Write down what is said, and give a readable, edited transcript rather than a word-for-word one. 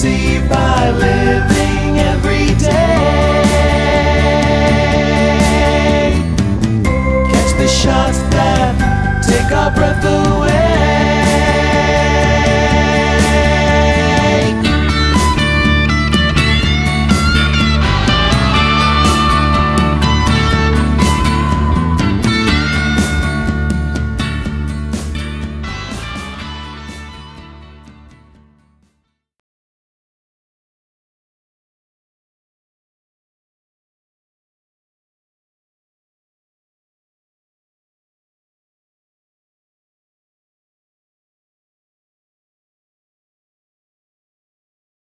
see by living every day. Catch the shots that take our breath away.